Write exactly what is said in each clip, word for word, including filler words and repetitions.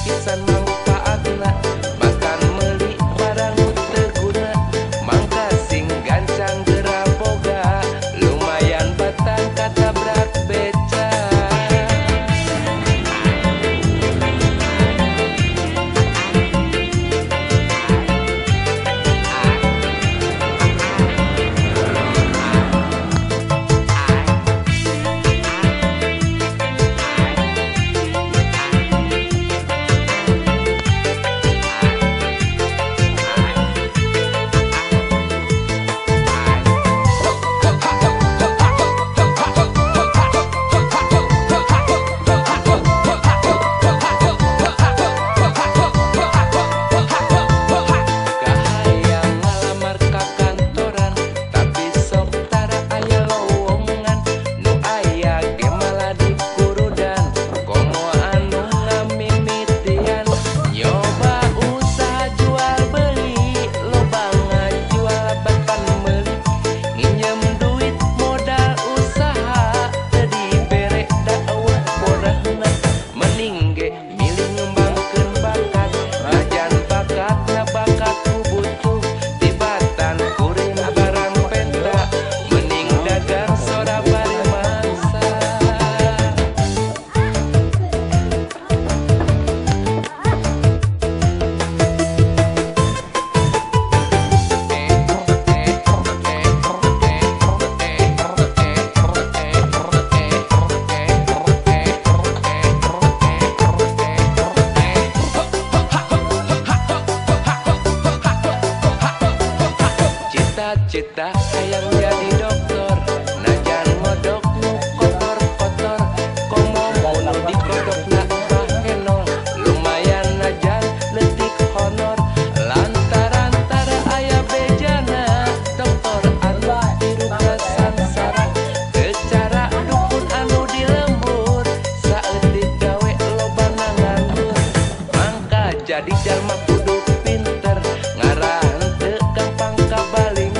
pisan manfaatna, bahkan meuli barang nu teu guna, mangka sing gancang geura boga, lumayan batang katabrak beca. Cita hayang jadi dokter, najan ngodok nu kotor-kotor, komo mulu dikodokna bahenol, lumayan najan leutik honor, lantaran tara aya bejana, dokter anu tiruga sansara, teu cara dukun anu dilembur, saeutik gawe lobana nganggur, mangka jadi jalma kudu pinter, ngarahan teu gampang kabaling.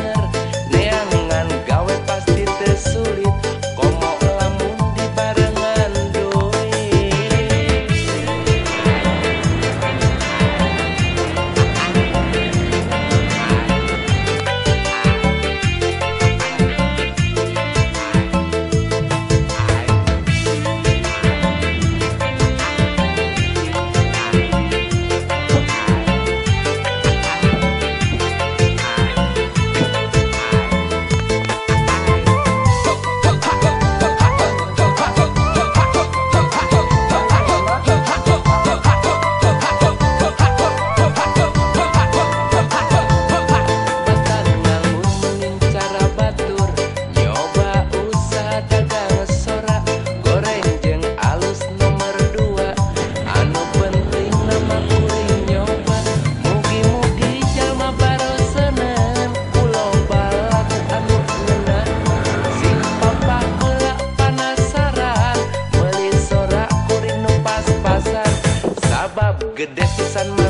Gede pisan